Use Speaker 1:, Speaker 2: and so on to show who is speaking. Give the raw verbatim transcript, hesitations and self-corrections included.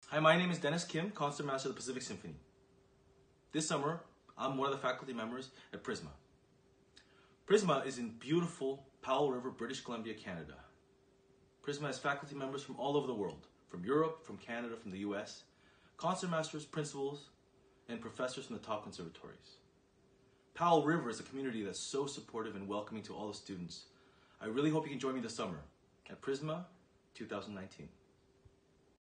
Speaker 1: Hi, my name is Dennis Kim, concertmaster of the Pacific Symphony. This summer, I'm one of the faculty members at PRISMA. PRISMA is in beautiful Powell River, British Columbia, Canada. PRISMA has faculty members from all over the world, from Europe, from Canada, from the U S, concertmasters, principals, and professors from the top conservatories. Powell River is a community that's so supportive and welcoming to all the students. I really hope you can join me this summer at PRISMA twenty nineteen.